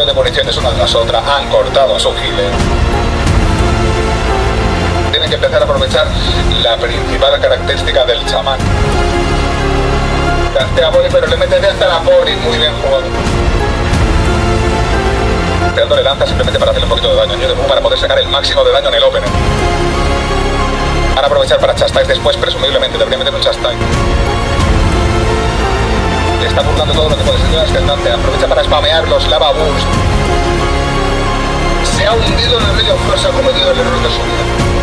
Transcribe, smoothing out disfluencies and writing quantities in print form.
de municiones una tras otra han cortado a su healer. Tienen que empezar a aprovechar la principal característica del chamán. Castea Boli, pero le mete hasta la Boli, muy bien jugado. Dándole lanza simplemente para hacerle un poquito de daño a New para poder sacar el máximo de daño en el opener. Van a aprovechar para chastise después, presumiblemente debería meter un chastise. Le está burlando todo lo que puede ser de ascendante. Aprovecha para spamear los lava burst. Se ha hundido en el medio Frost, ha cometido el error de su vida.